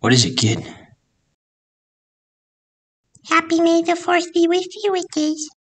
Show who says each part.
Speaker 1: What is it, kid?
Speaker 2: Happy May the 4th be with you, it is.